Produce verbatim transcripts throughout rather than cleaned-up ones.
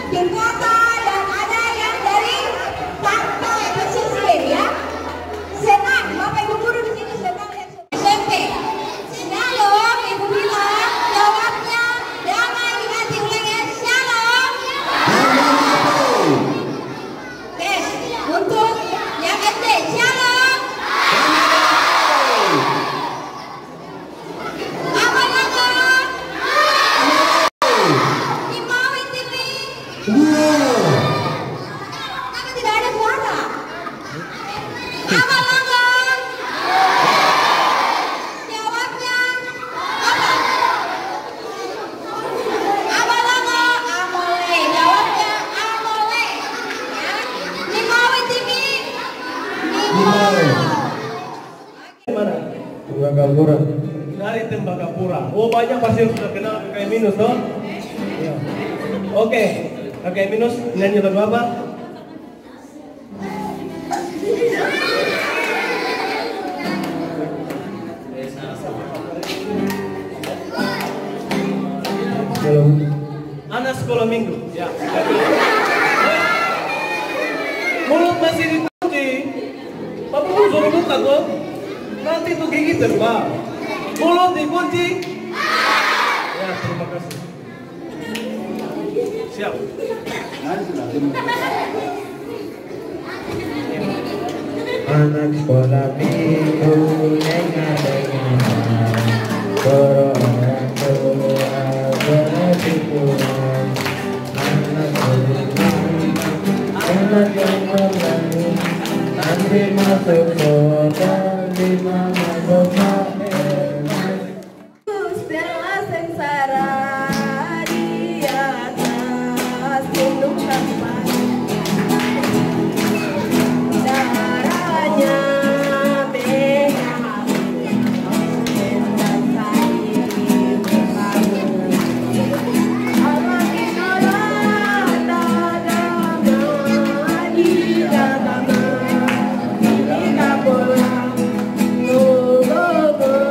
tingkatan, dan ada yang dari pantai pesisir ya. Senang, Bapak Ibu guru di sini senang lihat S M P. Shalom, Ibu bilang jawabnya damai di hati, ulangnya shalom. Tes untuk yang S D shalom. Apa nama? Imawi T V. Tapi tidak ada suara. Apa nama? Jawabnya apa? Apa nama? Amole. Jawabnya Amole. Ya. Imawi T V. Imawi. Mana? Tembagapura. Dari Tembagapura. Oh, banyak pasti yang sudah kenal K K M minus, toh? Iya. Oke, K K M minus nyanyi lagu apa? Belum. Anak sekolah minggu. Ya. Mulut masih dikunci. Bapak belum suruh buka kok. Nanti tuh gigi terbang. Mulut dikunci. Ya, terima kasih. Siap. Anak sekolah minggu dengar-dengar orang tua bersyukuran. Anak sekolah anak yang berani nanti masuk kota di mana Bapak Setelah sengsara di atas gunung sampai darahnya merah dan saya berbangun Allah inolah tadama di dagama di kapola gogo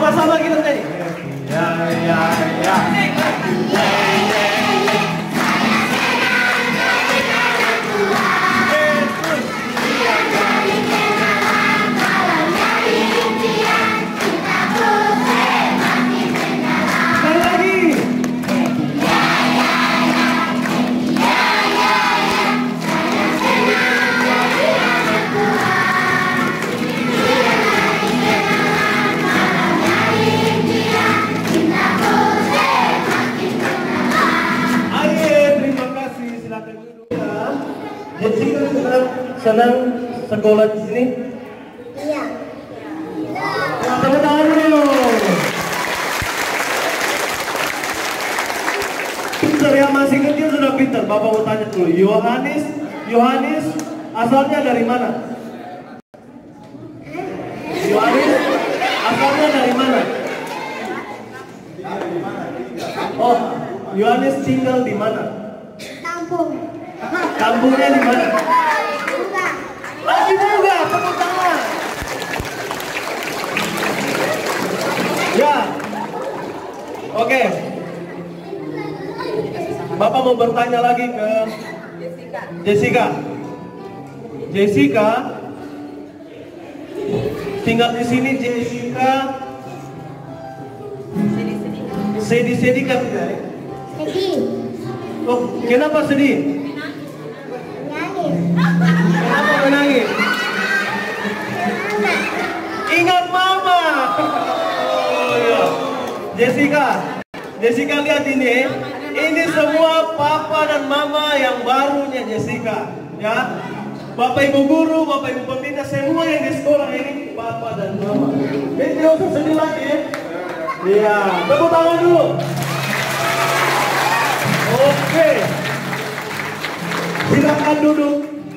Sama-sama kita nyanyi. Ya, ya, ya. Jessica senang, senang sekolah di sini? Iya. Tepuk tangan dulu. Pintar ya, masih kecil sudah pintar. Bapak mau tanya dulu. Yohanes, Yohanes asalnya dari mana? Yohanes asalnya dari mana? Oh, Yohanes tinggal di mana? Kampung. Kampungnya di mana? Juga. Lagi juga, tepuk tangan. Ya. Oke. Bapak mau bertanya lagi ke Jessica. Jessica. Tinggal di sini Jessica. Sedih-sedih kan tidak? Sedih. Oh, kenapa sedih? Kenapa menangis? Ingat mama. Oh, ya. Jessica, Jessica lihat ini. Ini semua papa dan mama yang barunya Jessica, ya. Bapak ibu guru, bapak ibu pembina, semua yang di sekolah ini papa dan mama. Jadi tidak usah sedih lagi. Iya, tepuk tangan dulu. Oke. Silakan duduk.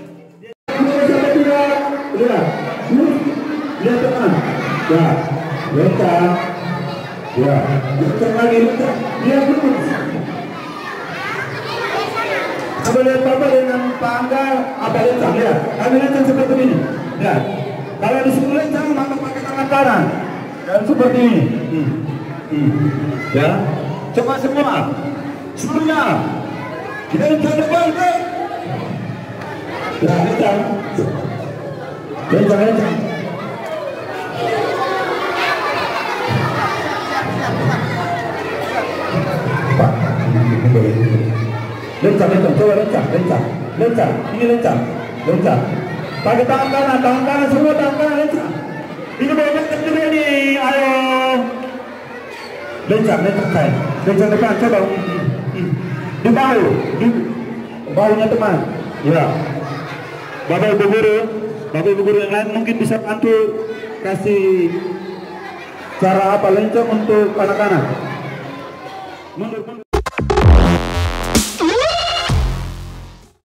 Udah, lihat teman, ya, lencang, ya, lencang lagi, lencang, lihat dulu. Coba lihat Bapak dengan Pak Angga, apa lencang, ya, kami lencang seperti ini, ya. Kalau disuruh lencang, maka pakai tangan kanan, dan seperti ini, hmm. Hmm. Ya, coba semua, semuanya, kita lencang depan, ya, lencang. Lencang, lencang. Pak, lencang, lencang, coba lencang, lencang, lencang, ini lencang, lencang. Pakai tangan kanan, tangan kanan, semua tangan kanan lencang. Ini banyak juga ini, ayo. Lencang, lencang saya, lencang depan, coba. Di bahu, di bahunya teman, ya. Bapak ibu guru. Bapak ibu guru yang lain mungkin bisa bantu kasih cara apa lencang untuk anak-anak. Mundur, mundur.